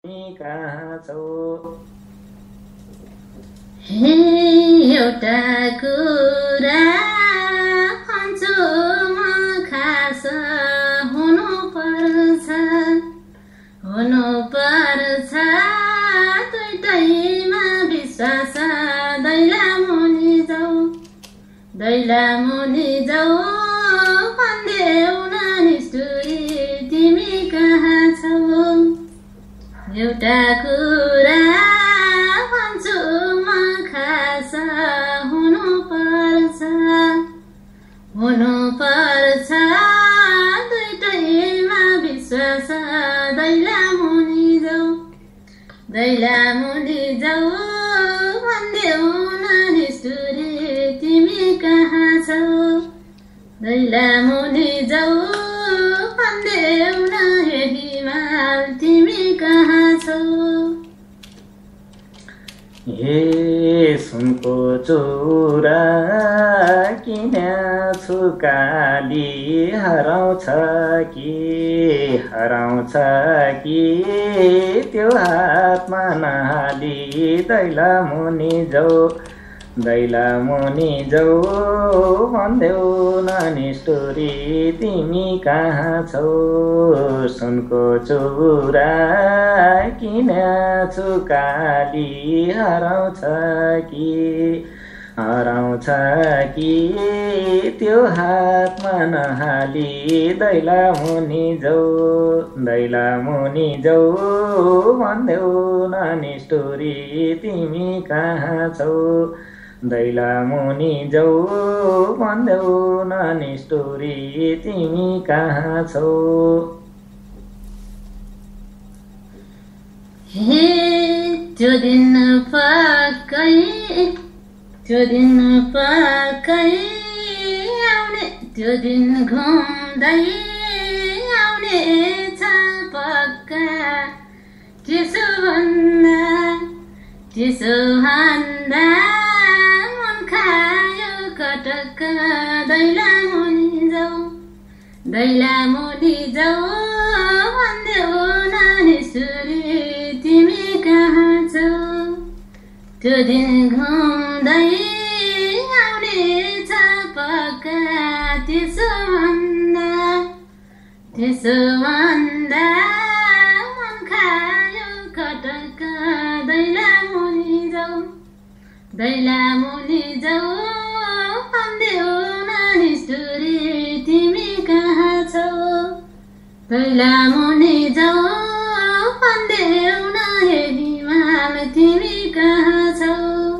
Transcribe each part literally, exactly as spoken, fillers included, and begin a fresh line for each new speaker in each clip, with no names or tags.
तिमी कहाँ छौ?
हे एउटा कुरा भन्छु म खास हुनु पर्छ हुनु पर्छ दुईटैमा विश्वास दैला मुनि जाऊ दैला मुनि जाऊ भन्देऊ न निष्ठुरी तिमी कहाँ छौ? एउटा कुरा भन्छु म खास हुनु पर्छ हुनु पर्छ दुईटैमा विश्वास दैला मुनि जाऊ दैला मुनि जाऊ भन्देऊ न निष्ठुरी तिमी कहाँ छौ? दैला मुनि जाऊ भन्देऊ न हे हिमाल तिमी कहाँ छौ?
हे सुनको चुरा किन्याछु काली हराउँछ कि हराउँछ कि त्यो हातमा नहाली दैला मुनि जाऊ दैला मुनि जाऊ भन्देऊ न निष्ठुरी तिमी कहाँ छौ? सुनको चुरा किन्याछु काली हराउँछ कि हराउँछ कि त्यो हातमा नहाली दैला मुनि जाऊ दैला मुनि जाऊ भन्देऊ न निष्ठुरी तिमी कहाँ छौ? दैला मुनि जाऊ भन्देऊ न निष्ठुरी तिमी कहाँ छौ?
हे त्यो दिन पक्कै त्यो दिन पक्कै आउने त्यो दिन घुम्दै आउने छ पक्का त्यसो भन्दा त्यसो भन्दा मन खायो कटक्क दैला मुनि जाऊ दैला मुनि जाऊ भन्देऊ न निष्ठुरी तिमी कहाँ छौ? त्यो दिन घुम्दै आउने छ पक्का त्यसो भन्दा त्यसो भन्दा मन खायो कटक्क दैला मुनि जाऊ दैला मुनि जाऊ भन्देऊ न निष्ठुरी तिमी कहाँ छौ? दैला मुनि जाऊ भन्देऊ न हे हिमाल तिमी कहाँ छौ?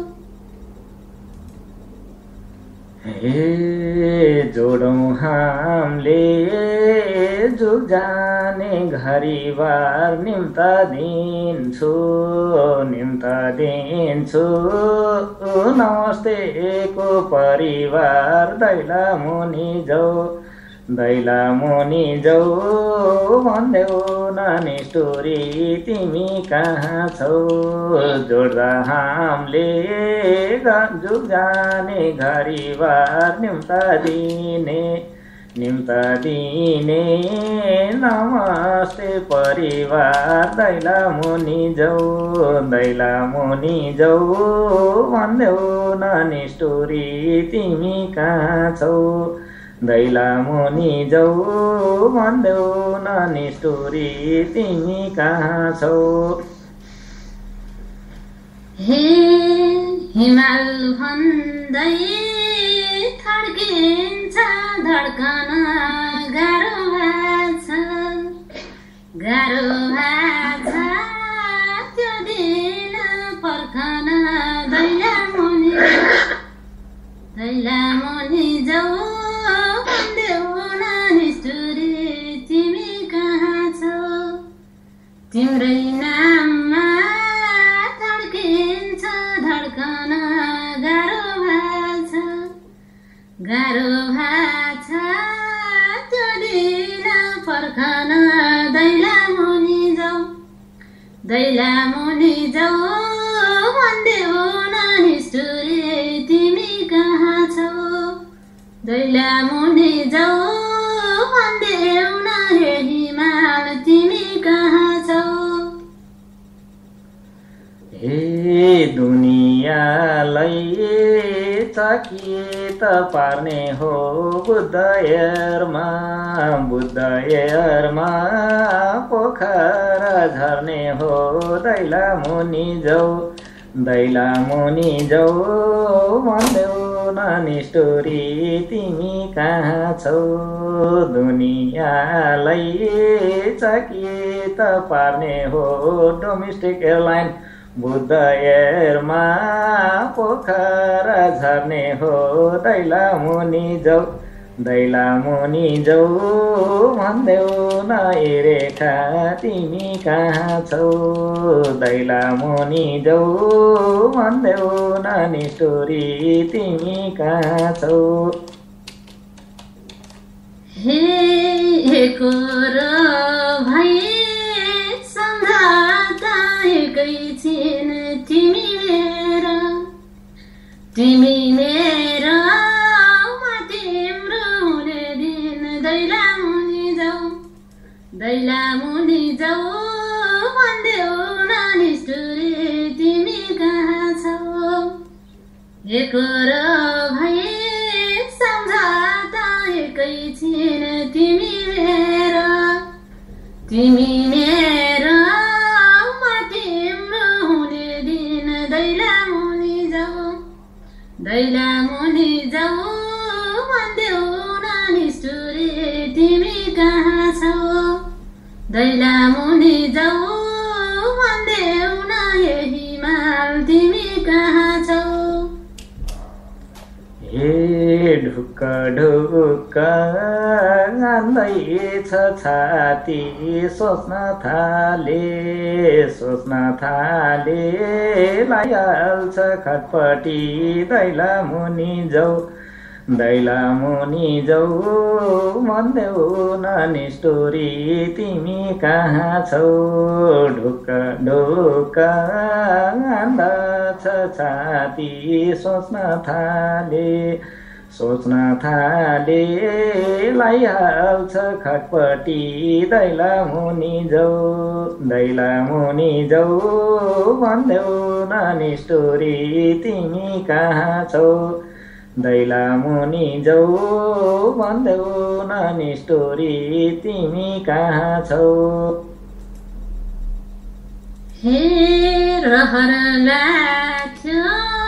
हे जोडौँ हामीले जुग जाने घरिबार निम्ता दिन्छु निम्ता दिन्छु नमस्तेको परिवार दैला मुनि जाऊ दैला मुनि जाऊ भन्देऊ न निष्ठुरी तिमी कहाँ छौ? जोड्दा हामीले जुग जाने घरिबार निम्ता दिने निम्ता दिने नमस्ते परिवार दैला मुनि जाऊ दैला मुनि जाऊ भन्देऊ न निष्ठुरी तिमी कहाँ छौ? दैला मुनि जाऊ भन्देऊ न निष्ठुरी तिमी कहाँ छौ?
हे हिमाल भन्दै थड्किन्छ धड्कन गाह्रो भएको छ गाह्रो भएको छ त्यो दिन पर्खन दैला मुनि दैला मुनि जाऊ भन्देऊ न निष्ठुरी तिमी कहाँ छौ? तिम्रै नाममा धड्किन्छ धड्कन गाह्रो भएको छ गाह्रो भएको छ त्यो दिन पर्खन दैला मुनि जाऊ दैला मुनि जाऊ भन्देऊ न निष्ठुरी तिमी कहाँ छौ? दैला मुनि जाऊ भन्देऊ न हे हिमाल तिमी कहाँ छौ?
हे दुनियाँलाई चकित पार्ने हो बुद्ध एरमा बुद्ध एरमा पोखरा झर्ने हो दैला मुनि जाऊ दैला मुनि जाऊ भन्देऊ न निष्ठुरी तिमी कहाँ छौ दुनियाँलाई चकित पार्ने हो डोमेस्टिक एयरलाइन बुद्ध एयरमा पोखरा झर्ने हो दैला मुनि जाऊ दैला मुनि जाऊ भन्देऊ न रेखा तिमी कहाँ छौ दैला मुनि जाऊ भन्देऊ न निष्ठुरी तिमी कहाँ छौ
हे एकोर भाइ सम्झाता एकैछिन तिमी मेरो तिमी मेरो दैला मुनि जाऊ दैला मुनि जाऊ भन्देऊ न निष्ठुरी तिमी कहाँ छौ एकोर भए सम्झाता एकैछिन तिमी मेरो तिमी मेरो म तिम्रो हुने दिन दैला मुनि जाऊ दैला मुनि जाऊ भन्देऊ न निष्ठुरी तिमी कहाँ छौ दैला मुनि जाऊ भन्देऊ न हिमाल तिमी कहाँ छौ
हे ढुक्क ढुक्क गान्दैछ छाती सोच्न थाले सोच्न थाले लाइहाल्छ खटपटी दैला मुनि जाऊ दैला मुनि जाऊ भन्देऊ न निष्ठुरी तिमी कहाँ छौ ढुक्क ढुक्क गान्दछ छाती सोच्न थाले सोच्न थाले लाइहाल्छ खटपटी दैला मुनि जाऊ दैला मुनि जाऊ भन्देऊ न निष्ठुरी तिमी कहाँ छौ दैला मुनि जाऊ भन्देऊ न निष्ठुरी तिमी कहाँ छौ
हे रहर लाग्थ्यो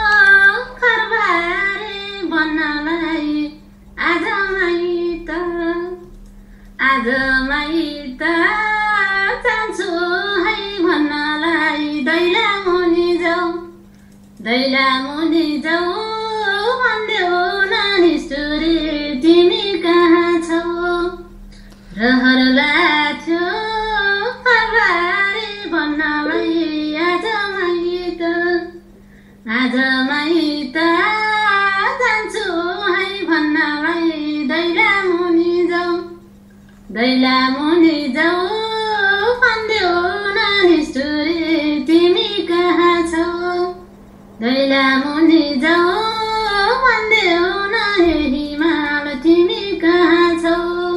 खरबारे बन्नलाई आज माइत आज माइत जान्छु है भन्नलाई दैला मुनि जाऊ दैला मुनि जाऊ भन्देऊ न निष्ठुरी तिमी कहाँ छौ रहर लाग्थ्यो खरबारे बन्नलाई आज माइत आज माइत जान्छु है भन्नलाई दैला मुनि जाऊ दैला मुनि जाऊ भन्देऊ न निष्ठुरी तिमी कहाँ छौ दैला मुनि जाऊ भन्देऊ न हिमाल तिमी कहाँ छौ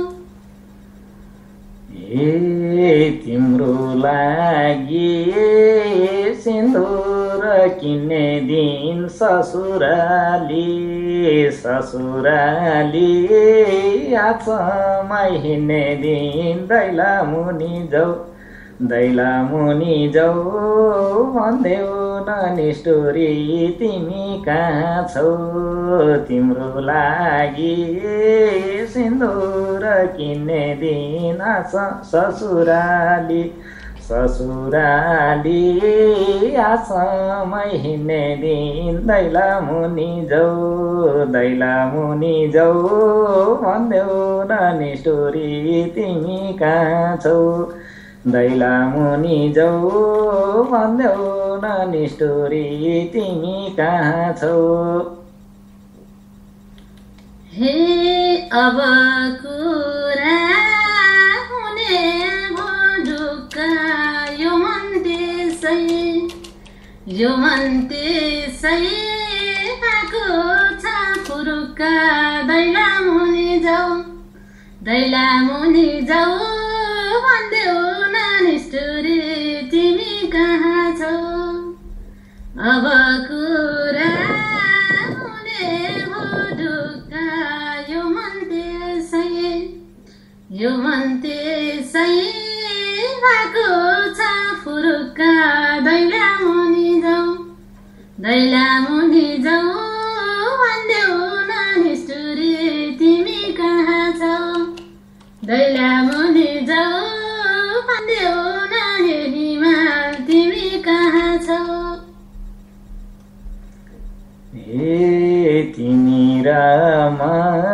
ए तिम्रो लागि सिन्दुर किन्ने दिन ससुराली ससुराली आछामा हिँड्ने दिन दैला मुनि जाऊ दैला मुनि जाऊ भन्देऊ न निष्ठुरी तिमी कहाँ छौ तिम्रो लागि सिन्दुर किन्ने दिन ससुराली ससुराली आसामै हिँड्ने दिन दैला मुनि जाऊ दैला मुनि जाऊ भन्देऊ न निष्ठुरी तिमी कहाँ छौ दैला मुनि जाऊ भन्देऊ न निष्ठुरी तिमी कहाँ छौ
हे अब कुरा हुने भो ढुक्का यो मन त्यसै यो मन त्यसै आएको छ फुरुक्का दैला मुनि जाऊ दैला मुनि जाऊ भन्देऊ न निष्ठुरी तिमी कहाँ छौ अब कुरा हुने हो ढुक्क यो मन त्यसै यो मन त्यसै भएको छ फुरुक्क दैला मुनि जाऊ दैला मुनि जाऊ भन्देऊ न निष्ठुरी तिमी कहाँ छौ दैला मुनि जाऊ भन्देऊ न हिमाल तिमी कहाँ छौ
ए तिमी र म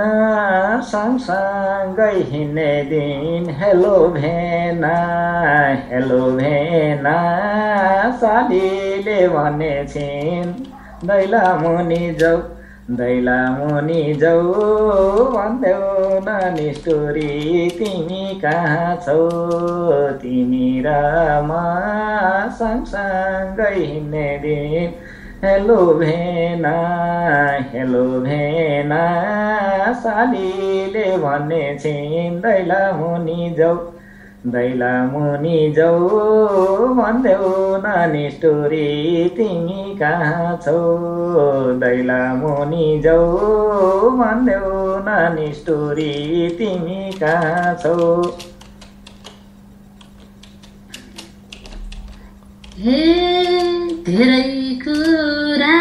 सँगसँगै हिँड्ने दिन हेलो भेना हेलो भेना सालीले भने छिन् दैला मुनि जाऊ दैला मुनि जाऊ भन्देऊ न निष्ठुरी तिमी कहाँ छौ तिमी र म सँगसँगै हिँड्ने दिन हेलो भेना हेलो भेना सालीले भने छिन् दैला मुनि जाऊ दैला मुनि जाऊ भन्देऊ न निष्ठुरी तिमी कहाँ छौ दैला मुनि जाऊ भन्देऊ न निष्ठुरी तिमी कहाँ छौ
हे धेरै कुरा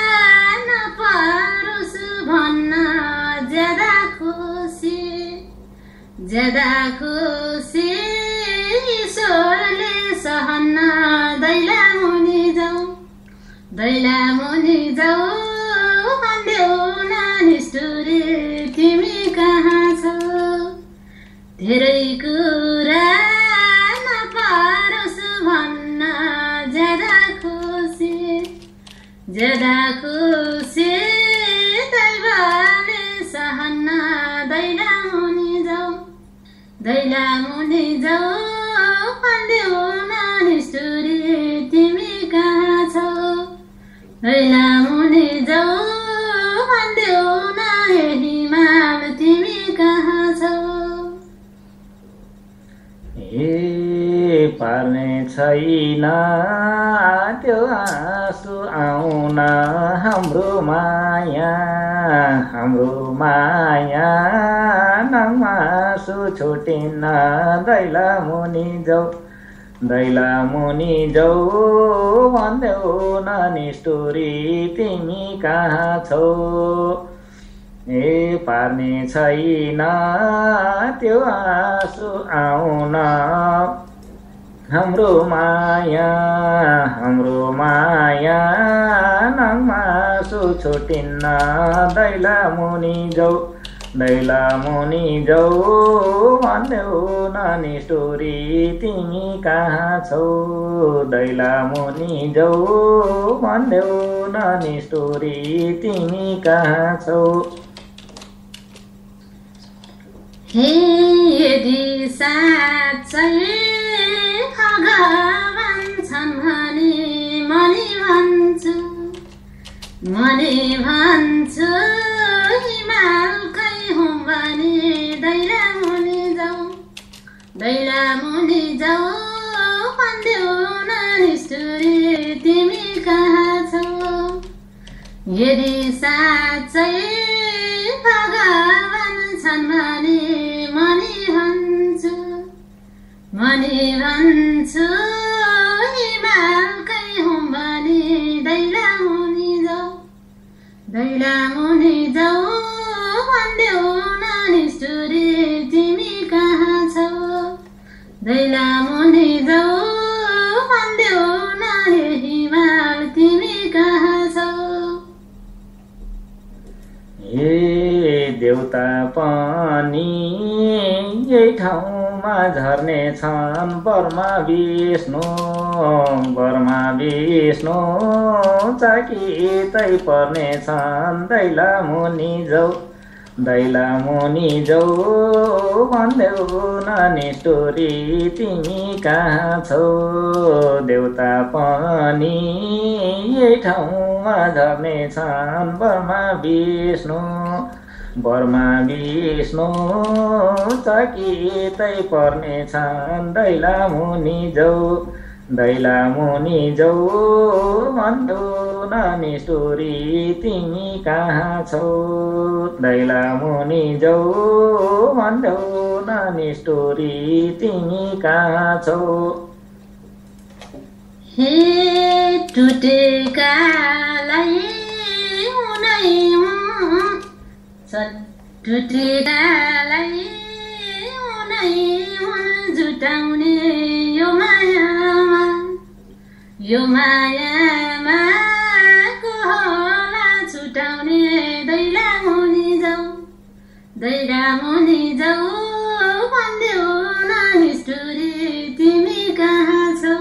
नपरोस् भन्न ज्यादा खुसी ज्यादा खुसी ईश्वरले सहन्न दैला मुनि जाऊ दैला मुनि जाऊ भन्देऊ न निष्ठुरी तिमी कहाँ छौ धेरै कुरा नपरोस् भन्न ज्यादा खुसी ज्यादा खुसी दैवले सहन्न दैला मुनि जाऊ दैला मुनि जाऊ भन्देऊ न निष्ठुरी तिमी कहाँ छौ दैला मुनि जाऊ भन्देऊ न हिमाल तिमी कहाँ छौ
ए पार्ने छैन त्यो आँसु आउन हाम्रो माया हाम्रो माया नमासु छुटिन्न दैला मुनि जाऊ दैला मुनि जाऊ भन्देऊ न निष्ठुरी तिमी कहाँ छौ ए पार्ने छैन त्यो आँसु आउन हाम्रो माया हाम्रो माया नमासु छुटिन्न दैला मुनि जाऊ दैला मुनि जाऊ भन्देऊ न निष्ठुरी तिमी कहाँ छौ दैला मुनि जाऊ भन्देऊ न निष्ठुरी तिमी कहाँ छौ
हे यदि साँच्चै भगवान छन् भने मनी भन्छु मनी भन्छु हिमालकै हुँ भने दैला मुनि जाऊ दैला मुनि जाऊ भन्देऊ न निष्ठुरी तिमी कहाँ छौ यदि साँच्चै भगवान छन् भने मनी भन्छु मनी भन्छु हिमालकै हुँ भने दैला मुनि जाऊ दैला मुनि जाऊ भन्देऊ न निष्ठुरी तिमी कहाँ छौ दैला मुनि जाऊ भन्देऊ न हिमाल तिमी कहाँ छौ
ए देउता पनि यही ठाउँमा झर्ने छन् बर्मा विष्णु बर्मा विष्णु चाकितै पर्ने छन् दैला मुनि जाऊ दैला मुनि जाऊ भन्देऊ न निष्ठुरी तिमी कहाँ छौ देउता पनि यही ठाउँमा झर्ने छन् बर्मा विष्णु बर्मा विष्णु चकितै पर्ने छन् दैला मुनि जाऊ दैला मुनि जाऊ भन्देऊ न निष्ठुरी तिमी कहाँ छौ दैला मुनि जाऊ भन्देऊ न निष्ठुरी तिमी कहाँ छौ
हे टुटेकालाई उनै टुटेकालाई उनै जुटाउने यो मायामा यो मायामा को होला छुटाउने दैला मुनि जाऊ दैला मुनि जाऊ भन्देऊ न निष्ठुरी तिमी कहाँ छौ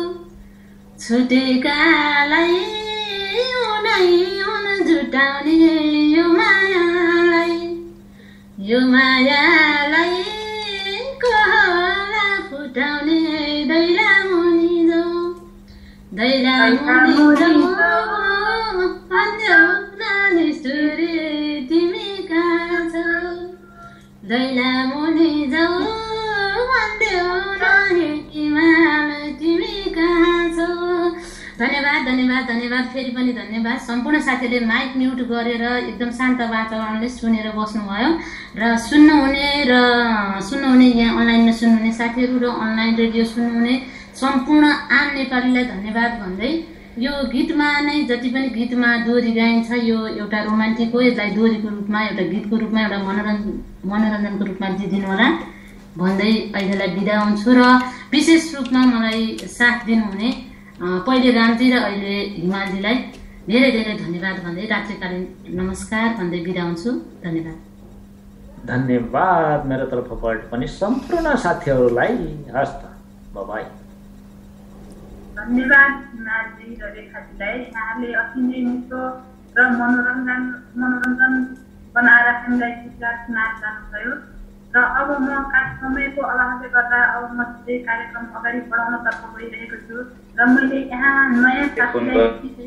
छुटेकालाई उनै उन जुटाउने यो मायालाई यो मायालाई को होला फुटाउने दैला मुनि जाऊ दैला मुनि जाऊ भन्देऊ न निष्ठुरी तिमी कहाँ छौ दैला मुनि जाऊ भन्देऊ न हिमाल तिमी कहाँ छौ धन्यवाद धन्यवाद धन्यवाद फेरि पनि धन्यवाद सम्पूर्ण साथीहरूले माइक म्युट गरेर एकदम शान्त वातावरणले सुनेर बस्नुभयो र सुन्नुहुने र सुन्नुहुने यहाँ अनलाइनमा सुन्नुहुने साथीहरू र अनलाइन रेडियो सुन्नुहुने सम्पूर्ण आम नेपालीलाई धन्यवाद भन्दै यो गीतमा नै जति पनि गीतमा दोहोरी गाइन्छ यो एउटा रोमान्टिक हो यसलाई दोहोरीको रूपमा एउटा गीतको रूपमा एउटा मनोरञ्जन मनोरञ्जनको रूपमा दिइदिनु होला भन्दै अहिलेलाई बिदा हुन्छु र विशेष रूपमा मलाई साथ दिनुहुने पहिले रामजी र अहिले हिमालजीलाई धेरै धेरै धन्यवाद भन्दै रात्रिकालीन नमस्कार भन्दै बिदा हुन्छु धन्यवाद
धन्यवाद मेरो तर्फबाट पनि सम्पूर्ण साथीहरूलाई हस् त बाइ
धन्यवाद हिमालजी र रेखाजीलाई यहाँले अति नै मिठो र मनोरञ्जन मनोरञ्जन बनाएर हामीलाई गीतलाई सुनाएर जानुभयो र अब म समयको अभावले गर्दा अब म सिधै कार्यक्रम अगाडि बढाउनतर्फ गइरहेको छु र मैले यहाँ नयाँ साथीलाई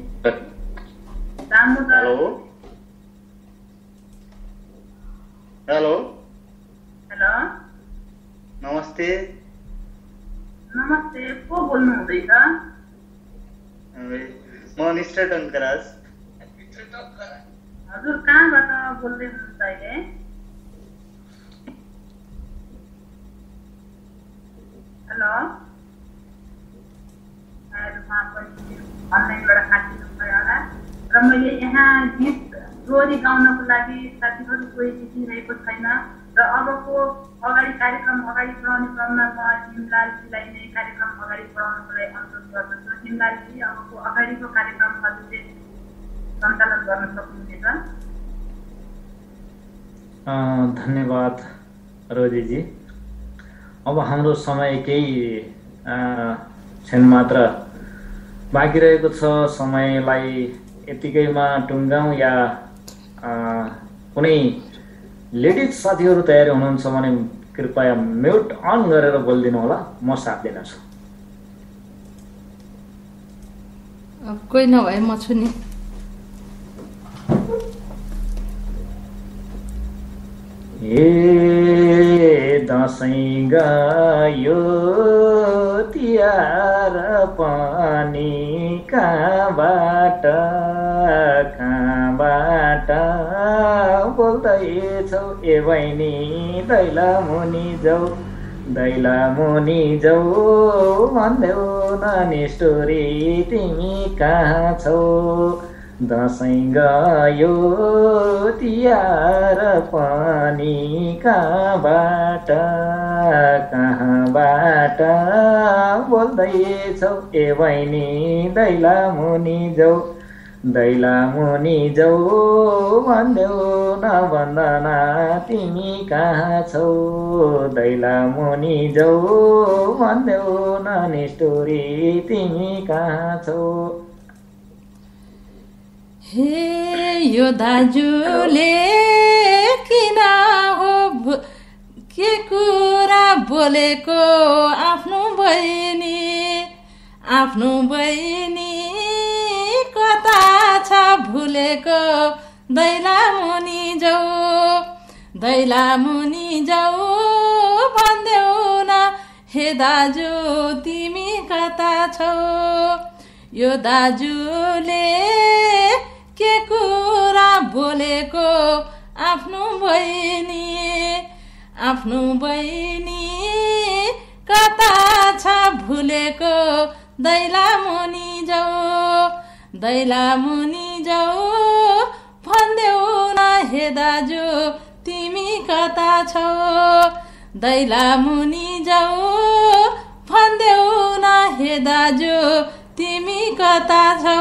हेलो हेलो
हेलो
नमस्ते
नमस्ते को बोल्नु हुँदैछ
म निष्ठा टङ्कराज
हजुर कहाँबाट बोल्दै हुनुहुन्छ अहिले हेलो अनलाइनबाट काटिनु भयो होला र मैले यहाँ गीत दोहोरी गाउनको लागि साथीहरू कोही देखिरहेको छैन र अबको अगाडि कार्यक्रम अगाडि बढाउने क्रममा म हिमलालजीलाई नै कार्यक्रम अगाडि बढाउनको लागि अनुरोध गर्दछु हिमलालजी अबको अगाडिको कार्यक्रम हजुरले सञ्चालन गर्न सक्नुहुनेछ
धन्यवाद रोजीजी अब हाम्रो समय केही क्षण मात्र बाँकी रहेको छ समयलाई यतिकैमा टुङ्गाउँ या कुनै लेडिज साथीहरू तयारी हुनुहुन्छ भने कृपया म्युट अन गरेर बोलिदिनु होला म साथ दिनेछु
कोही नभए म छु नि
ए दसैँ गयो तिहार पनि कहाँबाट कहाँबाट बोल्दैछौ ए बहिनी दैला मुनि जाऊ दैला मुनि जाऊ भन्देऊ न निष्ठुरी तिमी कहाँ छौ दसैँ गयो तिहार पनि कहाँबाट कहाँबाट बोल्दैछौ ए बहिनी दैला मुनि जाऊ दैला मुनि जाऊ भन्देऊ न भन्दाना तिमी कहाँ छौ दैला मुनि जाऊ भन्देऊ न निष्ठुरी तिमी कहाँ छौ
हे यो दाजुले किन हो के कुरा बोलेको आफ्नो बहिनी आफ्नो बहिनी कता छ भुलेको दैला मुनि जाऊ दैला मुनि जाऊ भन्देऊ न हे दाजु तिमी कता छौ यो दाजुले के कुरा बोलेको आफ्नो बहिनी आफ्नो बहिनी कता छ भुलेको दैला मुनि जाऊ दैला मुनि जाऊ भन्देऊ न हे दाजु तिमी कता छौ दैला मुनि जाऊ भन्देऊ न हे दाजु तिमी कता छौ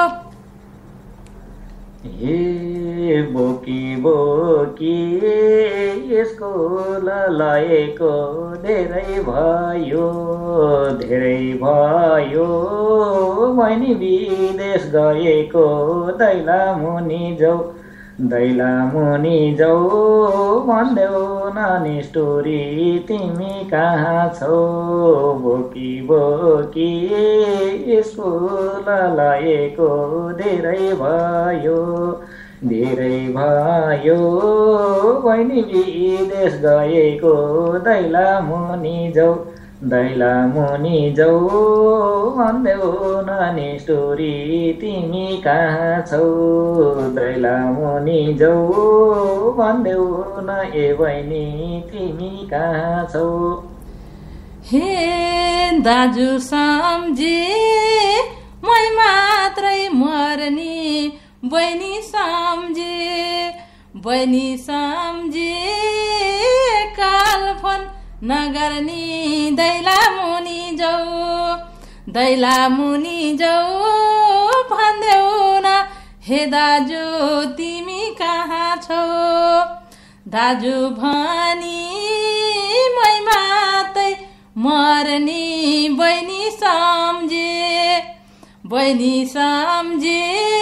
ए बोकी बोकी यसको ललाएको धेरै भयो धेरै भयो बहिनी विदेश गएको दैला मुनि जाऊ दैला मुनि जाऊ भन्देऊ नानी स्टोरी तिमी कहाँ छौ बोकी बोकी यसको ललाएको धेरै भयो धेरै भयो बहिनी विदेश गएको दैला मुनि जाऊ दैला मुनि जाऊ भन्देऊ नानी स्टोरी तिमी कहाँ छौ दैला मुनि जाऊ भन्देऊ न ए बहिनी तिमी कहाँ छौ
हे दाजु सम्झे मै मात्रै मर्ने बहिनी सम्झे बहिनी सम्झे काल फोन नगर्ने दैला मुनि जाऊ दैला मुनि जाऊ भन्देऊ न हे दाजु तिमी कहाँ छौ दाजु भनी मै मात्रै मर्ने बहिनी सम्झे बहिनी सम्झे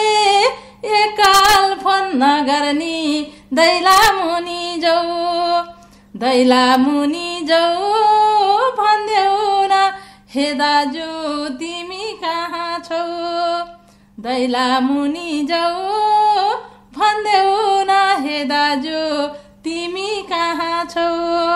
एकाल फोन नगर्ने दैला मुनि जाऊ दैला मुनि जाऊ भन्देऊ न हे दाजु तिमी कहाँ छौ दैला मुनि जाऊ भन्देऊ न हे दाजु तिमी कहाँ छौ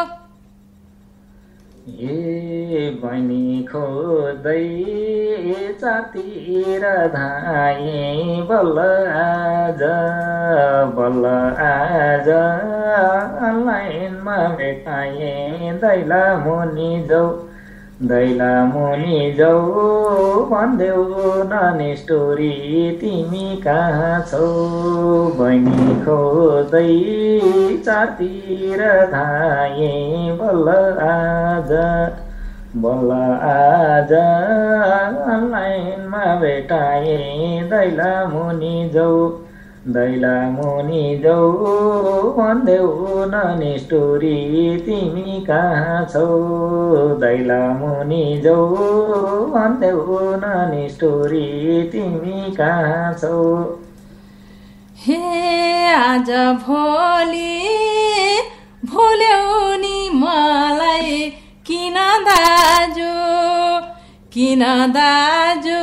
ए बहिनी खोज्दै चारतिर धाए बल्ल आज बल्ल आज लाइनमा भेटाए दैला मुनि जाऊ दैला मुनि जाऊ भन्देऊ नानी स्टोरी तिमी कहाँ छौ बहिनी खोज्दै चारतिर धाए बल्ल आज बल्ल आज लाइनमा भेटाए दैला मुनि जाऊ दैला मुनि जाऊ भन्देऊ नानी स्टोरी तिमी कहाँ छौ दैला मुनि जाऊ भन्देऊ नानी स्टोरी तिमी कहाँ छौ
हे आज भोलि भुल्यौ नि मलाई किन दाजु किन दाजु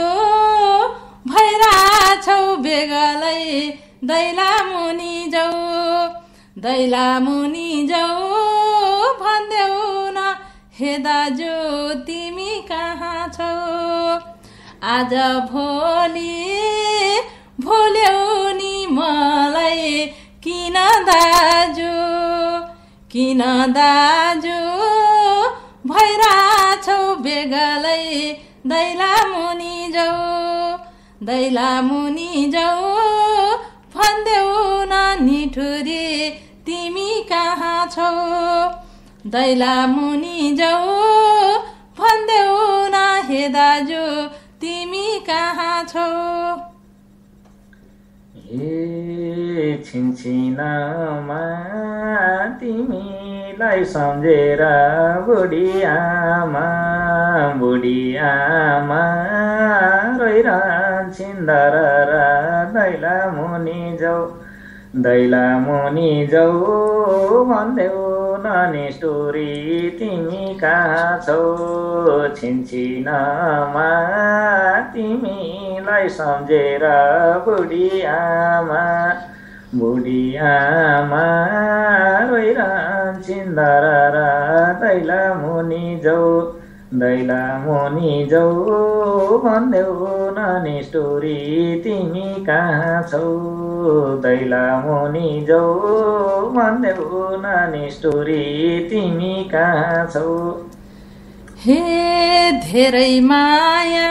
भइरहेछौ बेगलै दैला मुनि जाऊ दैला मुनि जाऊ भन्देऊ न हे दाजु तिमी कहाँ छौ आज भोलि भुल्यौ नि मलाई किन दाजु किन दाजु भइरहेछौ बेगलै दैला मुनि जाऊ दैला मुनि जाऊ भन्देऊ न निठुरी तिमी कहाँ छौ दैला मुनि जाऊ भन्देऊ न हे दाजु तिमी कहाँ छौ
ए छिनछिनामा तिमीलाई सम्झेर बुढी आमा बुढी आमा रोइरहन्छन् दरर दैला मुनि जाऊ दैला मुनि जाऊ भन्देऊ नानी स्टोरी तिमी कहाँ छौ छिनछिनामा तिमीलाई सम्झेर बुढी आमा बुढी आमा रोइरहन्छन् दरर दैला मुनि जाऊ दैला मुनि जाऊ भन्देऊ नानी स्टोरी तिमी कहाँ छौ दैला मुनि जाऊ भन्देऊ नानी स्टोरी तिमी कहाँ छौ
हे धेरै माया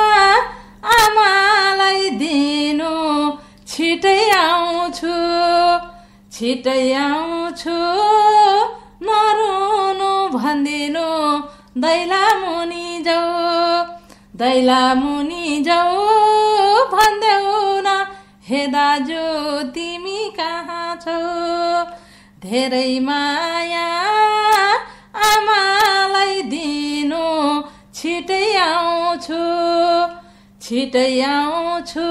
आमालाई दिनु छिटै आउँछु छिटै आउँछु नरुनु भन्दिनु दैला मुनि जाऊ दैला मुनि जाऊ भन्देऊ न हे दाजु तिमी कहाँ छौ धेरै माया आमालाई दिनु छिटै आउँछु छिटै आउँछु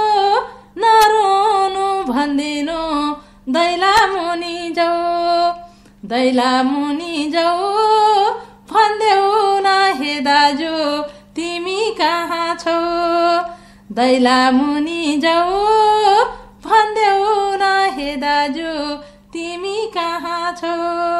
नरुनु भन्दिनु दैला मुनि जाऊ दैला मुनि जाऊ भन्देऊ न हे दाजु तिमी कहाँ छौ दैला मुनि जाऊ भन्देऊ न हे दाजु तिमी कहाँ छौ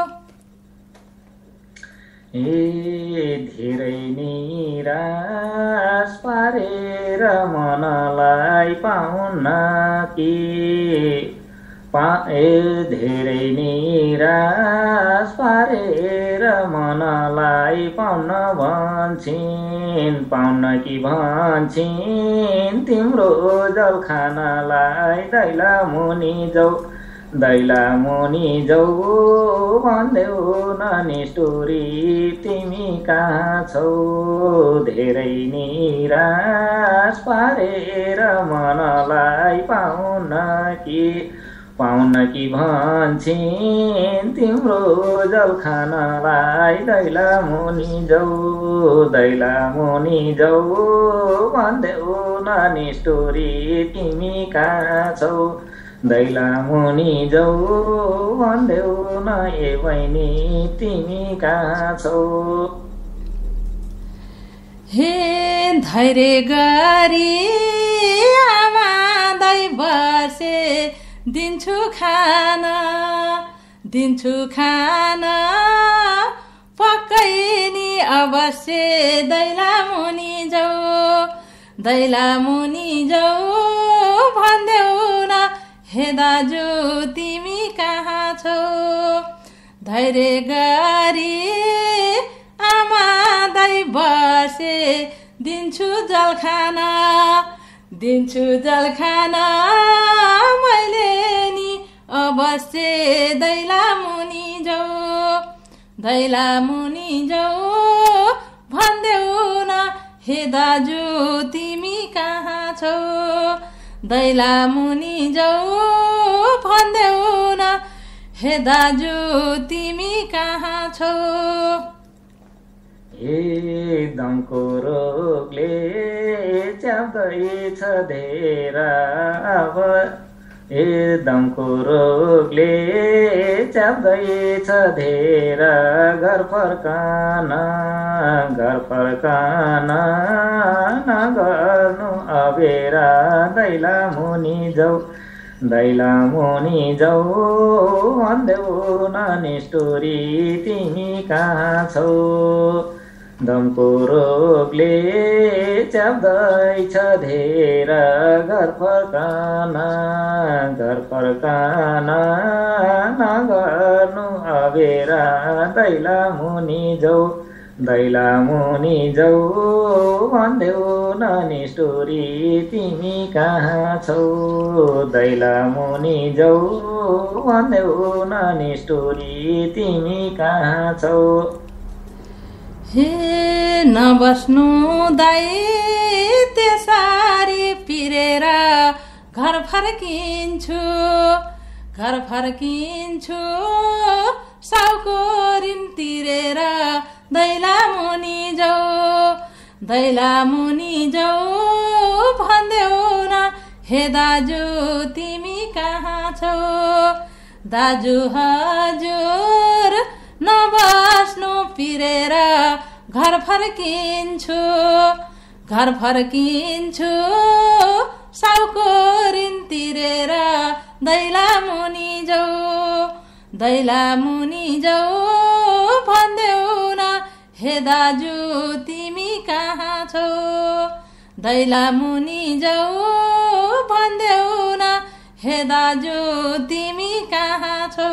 ए धेरै निराश पारेर मनलाई पाउन कि पा ए धेरै निराश पारेर मनलाई पाउन भन्छन् पाउन कि भन्छन् तिम्रो जल खानलाई दैला मुनि जाऊ दैला मुनि जाऊ भन्देऊ नानी स्टोरी तिमी कहाँ छौ धेरै निराश पारेर मनलाई पाउन कि पाउन कि भन्छन् तिम्रो जल खानलाई दैला मुनि जाऊ दैला मुनि जाऊ भन्देऊ नानी स्टोरी तिमी कहाँ छौ दैला मुनि जाऊ भन्देऊ न ए बहिनी तिमी कहाँ छौ
हे धैर्य गरी आमा दाइ बसे दिन्छु खाना दिन्छु खाना पक्कै नि अवश्य दैला मुनि जाऊ दैला मुनि जाऊ भन्देऊ न हे दाजु तिमी कहाँ छौ धैर्य गरी आमा दाइ बसे दिन्छु जल खाना दिन्छु जल खाना मैले नि अवश्य दैला मुनि जाऊ दैला मुनि जाऊ भन्देऊ न हे दाजु तिमी कहाँ छौ दैला मुनि जाऊ भन्देऊ न हे दाजु तिमी कहाँ छौ
ए दमको रोगले च्याप्दैछ धेर अब ए दमको रोगले च्याप्दैछ धेर घर फर्कान घर फर्कान नगर्नु अबेरा दैला मुनि जाऊ दैला मुनि जाऊ भन्देऊ नानी स्टोरी तिमी कहाँ छौ दमको रोगले च्याप्दैछ धेर घर फर्कान घर फर्कान नगर्नु अबेरा दैला मुनि जाऊ दैला मुनि जाऊ भन्देऊ नानी स्टोरी तिमी कहाँ छौ दैला मुनि जाऊ भन्देऊ नानी स्टोरी तिमी कहाँ छौ
हे नबस्नु दाइ त्यसरी पिरेर घर फर्किन्छु घर फर्किन्छु साउको ऋण तिरेर दैला मुनि जाऊ दैला मुनि जाऊ भन्देऊ न हे दाजु तिमी कहाँ छौ दाजु हजुर नबस्नु पिरेर घर फर्किन्छु घर फर्किन्छु साउको ऋण तिरेर दैला मुनि जाऊ दैला मुनि जाऊ भन्देऊ न हे दाजु तिमी कहाँ छौ दैला मुनि जाऊ भन्देऊ न हे दाजु तिमी कहाँ छौ।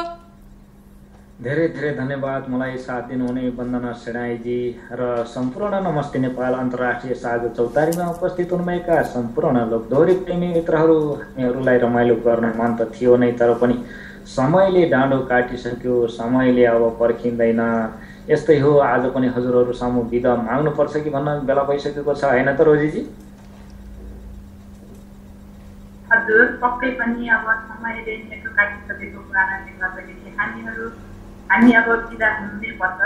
धेरै धेरै धन्यवाद मलाई साथ दिनुहुने वन्दना सेनाईजी र सम्पूर्ण नमस्ते नेपाल अन्तर्राष्ट्रिय साझा चौतारीमा उपस्थित हुनुभएका सम्पूर्ण लोकदोहोरी प्रेमी मित्रहरू, हामीहरूलाई रमाइलो गर्न मन त थियो नै, तर पनि समयले डाँडो काटिसक्यो, समयले अब पर्खिँदैन। यस्तै हो, आज पनि हजुरहरू सामु बिदा माग्नुपर्छ कि भन्न बेला भइसकेको छ, होइन त रोजीजी?
हजुर, पक्कै पनि अब समयले नेटो काटिसकेको कारणले गर्दाखेरि हामीहरू हामी अब बिदा हुनै पर्छ।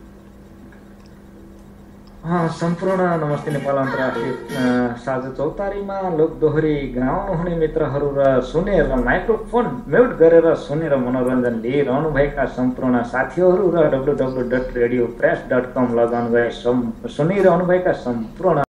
सम्पूर्ण नमस्ते नेपाल अन्तर्राष्ट्रिय साझा चौतारीमा लोकदोहोरी गाउनुहुने मित्रहरू र सुनेर माइक्रोफोन म्युट गरेर सुनेर मनोरञ्जन लिइरहनुभएका सम्पूर्ण साथीहरू र W W dot radio press dot com लगन गए सुनिरहनुभएका सम्पूर्ण